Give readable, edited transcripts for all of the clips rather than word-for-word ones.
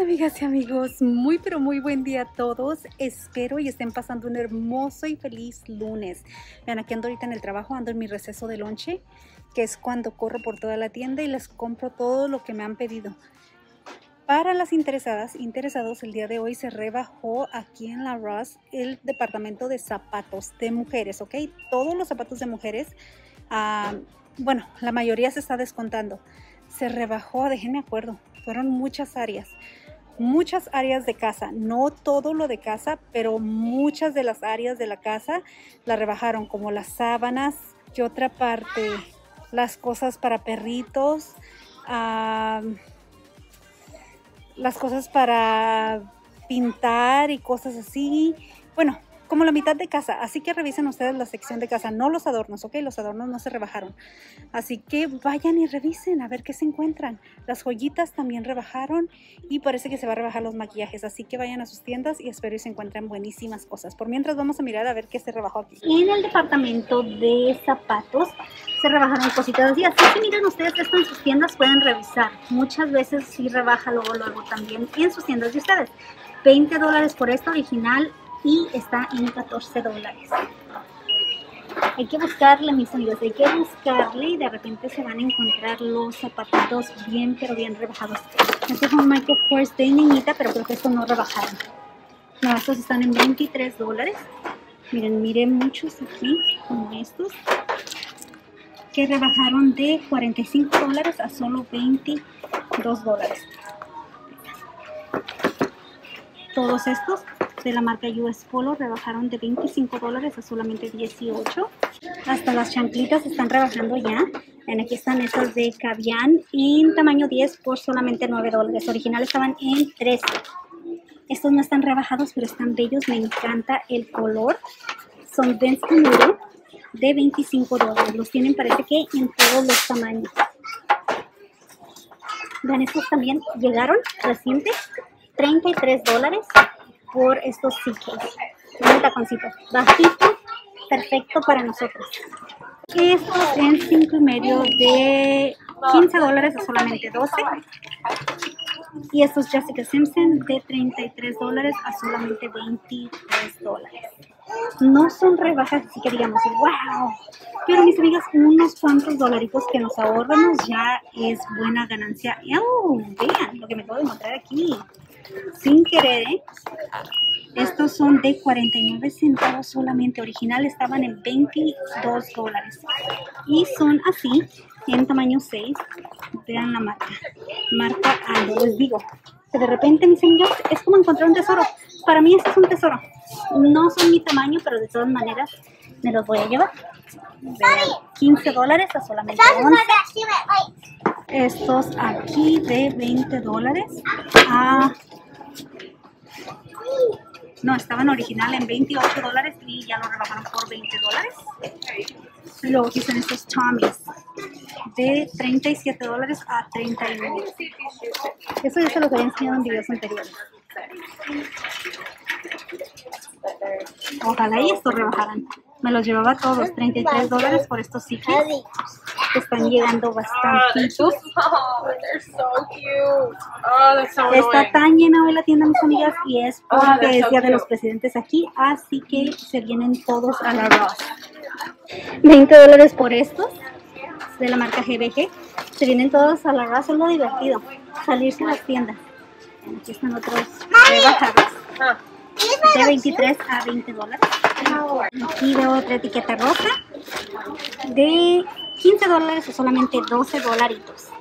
amigas y amigos, muy pero muy buen día a todos. Espero y estén pasando un hermoso y feliz lunes. Vean, aquí ando ahorita en el trabajo, ando en mi receso de lonche, que es cuando corro por toda la tienda y les compro todo lo que me han pedido. Para las interesados, el día de hoy se rebajó aquí en la Ross el departamento de zapatos de mujeres, ¿ok? Todos los zapatos de mujeres, bueno, la mayoría se está descontando. Se rebajó, déjenme acuerdo, fueron muchas áreas de casa, no todo lo de casa, pero muchas de las áreas de la casa la rebajaron, como las sábanas, ¿qué otra parte? Las cosas para perritos, las cosas para pintar y cosas así. Bueno, como la mitad de casa, así que revisen ustedes la sección de casa, no los adornos, ¿ok? Los adornos no se rebajaron, así que vayan y revisen a ver qué se encuentran. Las joyitas también rebajaron y parece que se va a rebajar los maquillajes, así que vayan a sus tiendas y espero y se encuentren buenísimas cosas. Por mientras vamos a mirar a ver qué se rebajó aquí. En el departamento de zapatos se rebajaron cositas así que miren ustedes esto en sus tiendas, pueden revisar. Muchas veces sí rebaja luego también en sus tiendas de ustedes. $20 por esta original y está en $14. Hay que buscarle, mis amigos, hay que buscarle y de repente se van a encontrar los zapatitos bien, pero bien rebajados. Este es un Michael Kors de niñita, pero creo que estos no rebajaron. No, estos están en $23. Miren muchos aquí, como estos, que rebajaron de $45 a solo $22. Todos estos de la marca US Polo rebajaron de $25 a solamente $18. Hasta las chanclitas están rebajando ya. Ven, aquí están estas de Cavian en tamaño 10 por solamente $9. Original estaban en 13. Estos no están rebajados, pero están bellos. Me encanta el color. Son Density Nude de $25. Los tienen, parece que en todos los tamaños. Vean, estos también llegaron recientes. $33 por estos CKs. Un taconcito bajito, perfecto para nosotros. Estos en 5,5 de $15 a solamente 12. Y estos Jessica Simpson de $33 a solamente $23. No son rebajas, así que digamos, wow. Pero mis amigas, unos cuantos dolaritos que nos ahorramos ya es buena ganancia. Oh, vean lo que me acabo de encontrar aquí. Sin querer, estos son de 49 centavos solamente. Original estaban en $22 y son así en tamaño 6. Vean la marca Aldo. Les digo que de repente, mis amigos, es como encontrar un tesoro. Para mí este es un tesoro. No son mi tamaño, pero de todas maneras me los voy a llevar. De $15 a solamente 11. Estos aquí de $20 a... No, estaban original en $28 y ya lo rebajaron por $20. Luego aquí están estos Tommys de $37 a $39. Eso ya se los había enseñado en videos anteriores. Ojalá y estos rebajaran. Me los llevaba todos, $33 por estos sitios. Están llegando bastantitos. Está tan llena hoy la tienda, mis amigas, y es porque es Día de los Presidentes aquí, así que se vienen todos a la Ross. $20 por estos de la marca GBG. Se vienen todos a la Ross, es lo divertido, salirse a las tiendas. Aquí están otros rebajados de $23 a $20. Aquí veo otra etiqueta roja de $15 o solamente $12.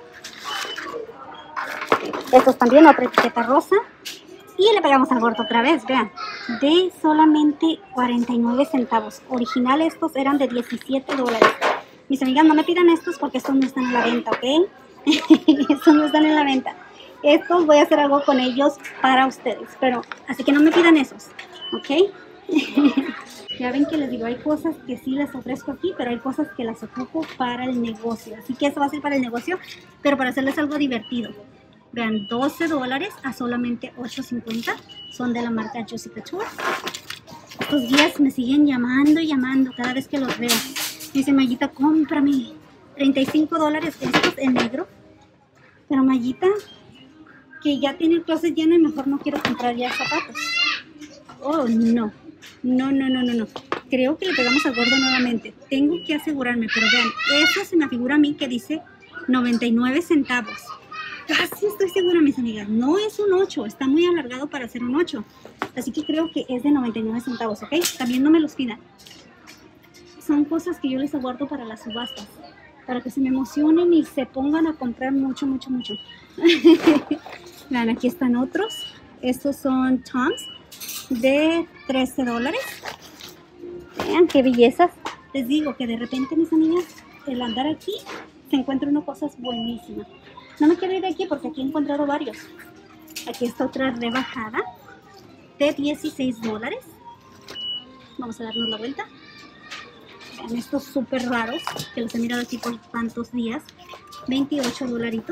Estos también, otra etiqueta rosa. Y le pegamos al gordo otra vez, vean, de solamente 49 centavos. Original estos eran de $17. Mis amigas, no me pidan estos porque estos no están en la venta, ¿ok? Estos no están en la venta. Estos voy a hacer algo con ellos para ustedes, pero así que no me pidan esos, ¿ok? Ya ven que les digo, hay cosas que sí les ofrezco aquí, pero hay cosas que las ocupo para el negocio. Así que eso va a ser para el negocio, pero para hacerles algo divertido. Vean, $12 a solamente $8.50. Son de la marca Jessica Tour. Estos guías me siguen llamando cada vez que los veo. Dice, Mayita, cómprame. $35 estos en negro. Pero Mayita, que ya tiene el closet lleno y mejor no quiero comprar ya zapatos. Oh, no. No. Creo que le pegamos al gordo nuevamente. Tengo que asegurarme, pero vean, eso se me figura a mí que dice 99 centavos. Casi estoy segura, mis amigas. No es un 8, está muy alargado para ser un 8. Así que creo que es de 99 centavos, ¿ok? También no me los pidan. Son cosas que yo les aguardo para las subastas, para que se me emocionen y se pongan a comprar mucho. Vean, aquí están otros. Estos son Toms de $13. Vean qué bellezas. Les digo que de repente, mis amigas, el andar aquí se encuentra unas cosas buenísimas. No me quiero ir de aquí porque aquí he encontrado varios. Aquí está otra rebajada de $16. Vamos a darnos la vuelta. Vean estos súper raros que los he mirado aquí por tantos días. $28.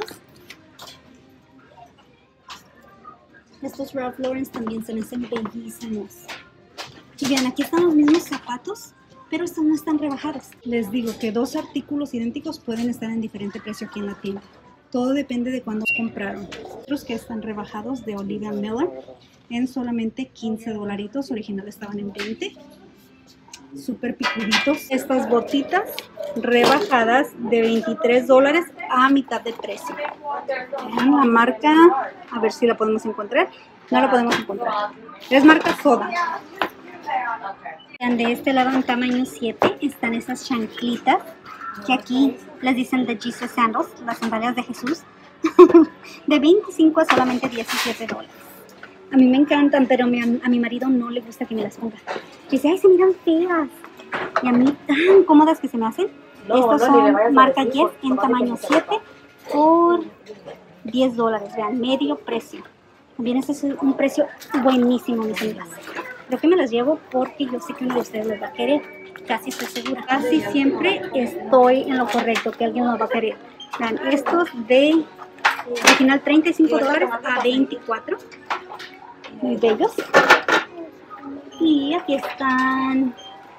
Estos Ralph Lauren también se me hacen bellísimos. Y vean, aquí están los mismos zapatos, pero estos no están rebajados. Les digo que dos artículos idénticos pueden estar en diferente precio aquí en la tienda. Todo depende de cuándo compraron. Otros que están rebajados de Olivia Miller en solamente $15. Original estaban en 20. Súper picuditos. Estas botitas rebajadas de $23 a mitad de precio. Vean la marca, a ver si la podemos encontrar. No la podemos encontrar. Es marca Soda. Vean, de este lado en tamaño 7 están esas chanclitas que aquí les dicen de Jesus Sandals, las sandalias de Jesús. De 25 a solamente $17. A mí me encantan, pero a mi marido no le gusta que me las ponga. Dice, ay, se miran feas. Y a mí tan cómodas que se me hacen. Estos son marca Yes en tamaño 7 por $10. Vean, medio precio. También este es un precio buenísimo, mis amigas. Creo que me las llevo porque yo sé que uno de ustedes les va a querer. Casi estoy segura. Casi siempre estoy en lo correcto, que alguien los va a querer. Vean, estos de original $35 a 24. Muy bellos. Y aquí están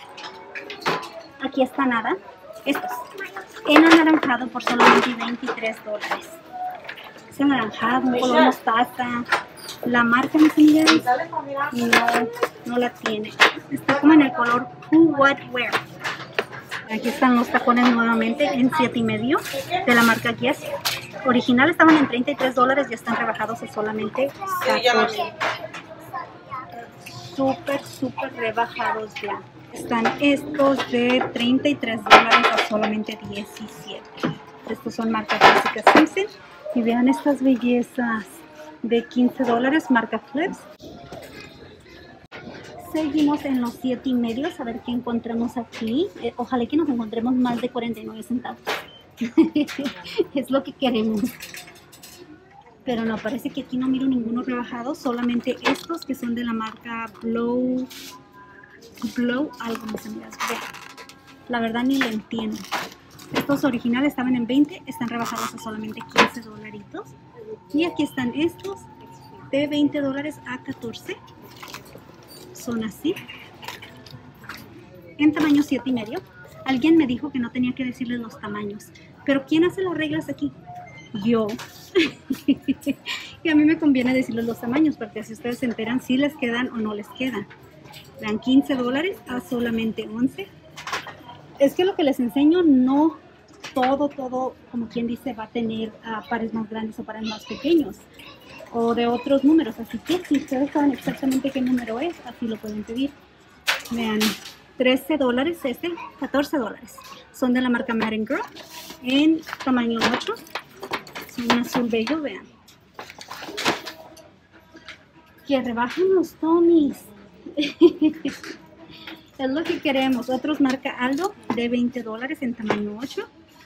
nada, estos en anaranjado por solamente $23. Es anaranjado, un color mostaza. La marca, mis amigas, no la tiene. Está como en el color Who What Wear. Aquí están los tacones nuevamente en 7.5 de la marca Guess. Original estaban en $33, ya están rebajados a solamente $14. Súper rebajados ya. Están estos de $33 a solamente $17. Estos son marca Jessica Simpson. Y vean estas bellezas de $15, marca Flips. Seguimos en los 7.5, a ver qué encontramos aquí. Ojalá que nos encontremos más de 49 centavos. Es lo que queremos. Pero no, parece que aquí no miro ninguno rebajado. Solamente estos que son de la marca Blow algo, mis amigas. Vean, la verdad ni lo entiendo. Estos originales estaban en 20, están rebajados a solamente $15. Y aquí están estos de $20 a 14. Son así. En tamaño 7.5. Alguien me dijo que no tenía que decirles los tamaños. Pero ¿quién hace las reglas aquí? Yo. Y a mí me conviene decirles los tamaños, porque así ustedes se enteran si les quedan o no les quedan. Vean, $15 a solamente 11. Es que lo que les enseño no todo, como quien dice, va a tener pares más grandes o pares más pequeños. O de otros números. Así que si ustedes saben exactamente qué número es, así lo pueden pedir. Vean, $13 este, $14. Son de la marca Madden Girl en tamaño 8. Son un azul bello, vean. Que rebajen los Tommys. Es lo que queremos. Otros marca Aldo de $20 en tamaño 8.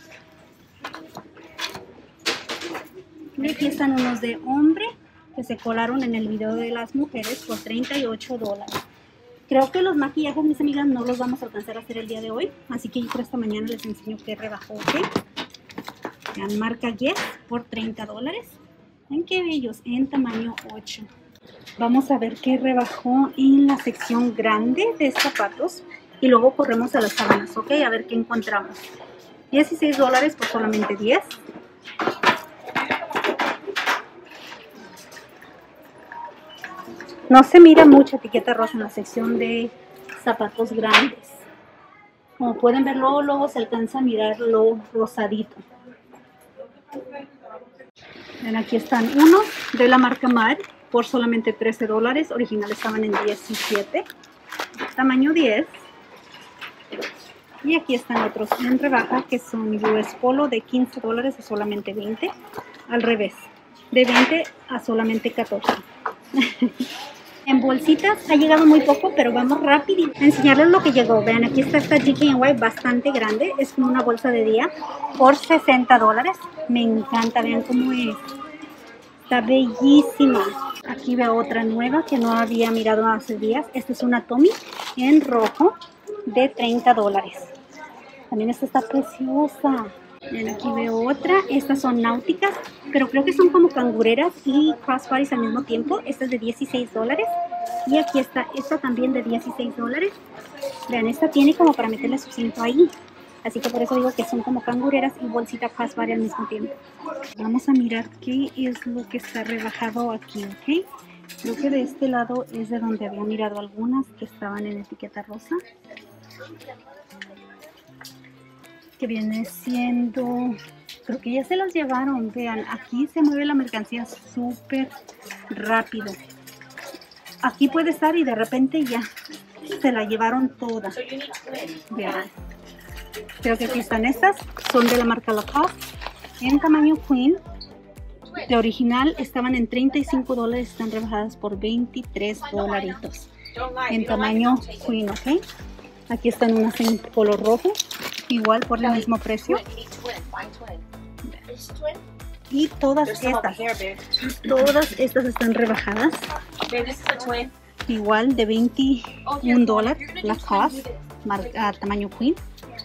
Y aquí están unos de hombre que se colaron en el video de las mujeres por $38. Creo que los maquillajes, mis amigas, no los vamos a alcanzar a hacer el día de hoy. Así que yo por esta mañana les enseño qué rebajó. ¿Okay? Vean, marca Yes por $30. Ven qué bellos, en tamaño 8. Vamos a ver qué rebajó en la sección grande de zapatos. Y luego corremos a las sábanas, ¿ok? A ver qué encontramos. $16 por solamente 10. No se mira mucha etiqueta rosa en la sección de zapatos grandes. Como pueden ver, luego se alcanza a mirar lo rosadito. Ven, aquí están unos de la marca Mad por solamente $13. Original estaban en 17. Tamaño 10. Y aquí están otros en rebaja que son US Polo de $15 a solamente 20. Al revés, de 20 a solamente 14. En bolsitas ha llegado muy poco, pero vamos rápido a enseñarles lo que llegó. Vean, aquí está esta DKNY bastante grande. Es como una bolsa de día por $60. Me encanta, vean cómo es. Está bellísima. Aquí veo otra nueva que no había mirado hace días. Esta es una Tommy en rojo de $30. También esta está preciosa. Bien, aquí veo otra. Estas son náuticas, pero creo que son como cangureras y crossbodies al mismo tiempo. Esta es de $16. Y aquí está esta también de $16. Vean, esta tiene como para meterle su cinto ahí. Así que por eso digo que son como cangureras y bolsita crossbody al mismo tiempo. Vamos a mirar qué es lo que está rebajado aquí, ¿ok? Creo que de este lado es de donde había mirado algunas que estaban en etiqueta rosa. Que viene siendo, creo que ya se los llevaron. Vean, aquí se mueve la mercancía súper rápido. Aquí puede estar y de repente ya se la llevaron toda. Vean, creo que aquí están estas, son de la marca Lacoste en tamaño Queen. De original estaban en $35, están rebajadas por $23 en tamaño Queen, ¿ok? Aquí están unas en color rojo, igual por el mismo precio. Y todas estas están rebajadas, igual de $21, Lacoste, tamaño Queen.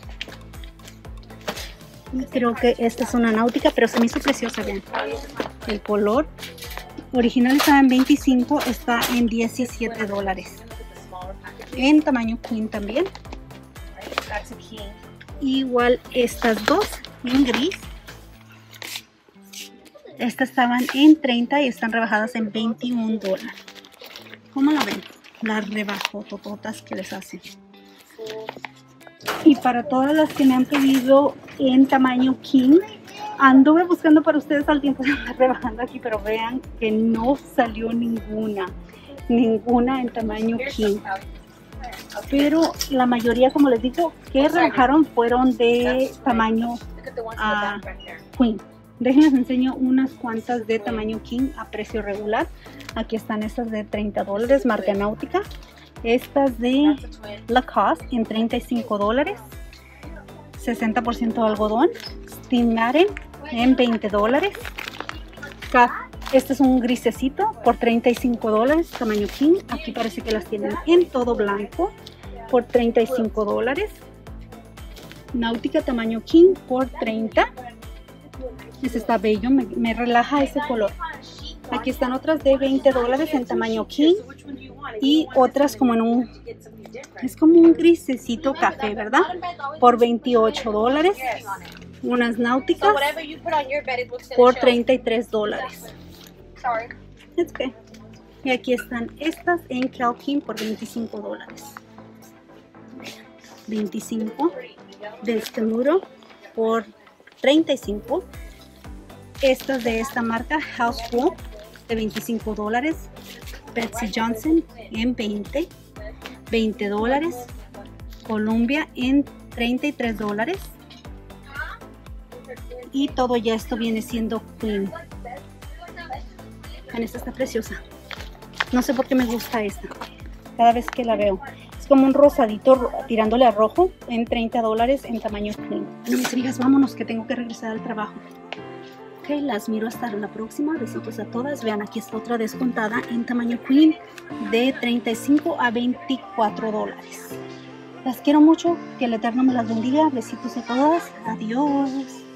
Creo que esta es una náutica, pero se me hizo preciosa, vean. El color original estaba en 25, está en $17. En tamaño Queen también. Igual estas dos en gris. Estas estaban en 30 y están rebajadas en $21. ¿Cómo la ven? Las rebajotototas que les hacen. Y para todas las que me han pedido en tamaño King, anduve buscando para ustedes al tiempo de andar rebajando aquí, pero vean que no salió ninguna en tamaño King. Pero la mayoría, como les digo, que rebajaron fueron de tamaño Queen. Déjenles enseño unas cuantas de tamaño King a precio regular. Aquí están estas de $30, marca náutica. Estas de Lacoste en $35, 60% algodón. Steve Madden en $20. Este es un grisecito por $35, tamaño King. Aquí parece que las tienen en todo blanco por $35. Náutica tamaño King por $30. Este está bello, me relaja ese color. Aquí están otras de $20 en tamaño King. Y otras como en un, es como un grisecito café, ¿verdad? Por $28. Unas náuticas por $33. It's okay. Y aquí están estas en Calvin por $25. 25 de este muro por $35. Estas de esta marca Household de $25. Betsy Johnson en $20. Columbia en $33. Y todo ya esto viene siendo Queen. Esta está preciosa. No sé por qué me gusta esta. Cada vez que la veo. Es como un rosadito tirándole a rojo en $30 en tamaño Queen. Bueno, mis amigas, vámonos que tengo que regresar al trabajo. Ok, las miro hasta la próxima. Besitos a todas. Vean, aquí está otra descontada en tamaño Queen de $35 a $24. Las quiero mucho. Que el Eterno me las bendiga. Besitos a todas. Adiós.